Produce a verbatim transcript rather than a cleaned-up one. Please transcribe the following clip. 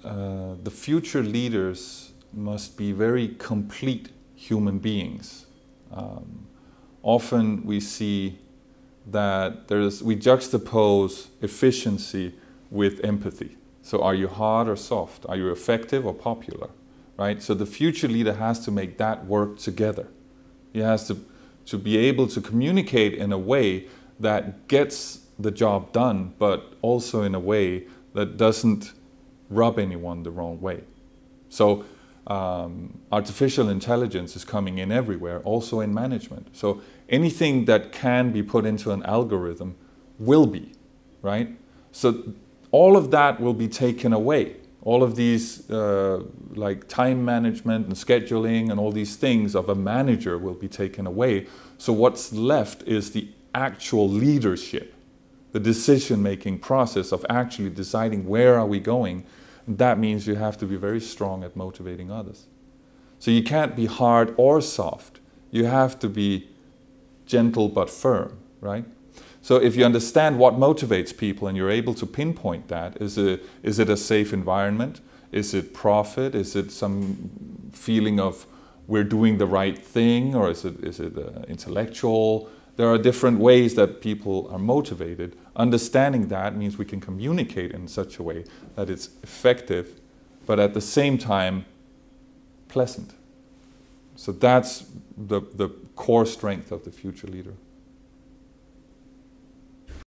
uh, the future leaders must be very complete human beings. Um, often we see that there's, we juxtapose efficiency with empathy. So are you hard or soft? Are you effective or popular? Right? So the future leader has to make that work together. He has to, to be able to communicate in a way that gets the job done, but also in a way that doesn't rub anyone the wrong way. So um, artificial intelligence is coming in everywhere, also in management. So anything that can be put into an algorithm will be, right? So all of that will be taken away. All of these uh, like time management and scheduling and all these things of a manager will be taken away. So what's left is the actual leadership, the decision-making process of actually deciding where are we going. And that means you have to be very strong at motivating others. So you can't be hard or soft. You have to be gentle but firm, right? So if you understand what motivates people and you're able to pinpoint that, is it, is it a safe environment? Is it profit? Is it some feeling of we're doing the right thing? Or is it, is it uh, intellectual? There are different ways that people are motivated. Understanding that means we can communicate in such a way that it's effective, but at the same time, pleasant. So that's the, the core strength of the future leader.